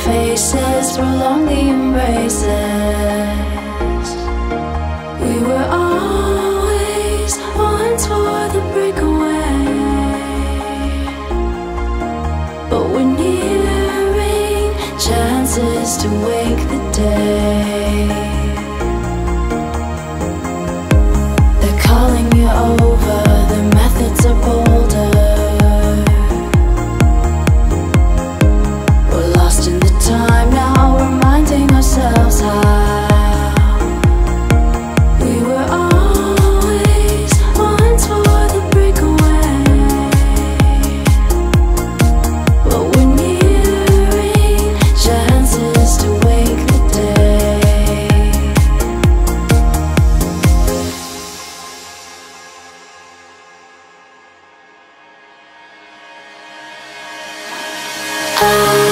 faces, prolong the embraces. We were always on toward the breakaway, but we're nearing chances to wake the day. They're calling you over, the methods are bolder. We're lost in the time now, reminding ourselves how we were always on toward the breakaway, but we're nearing chances to wake the day. Oh,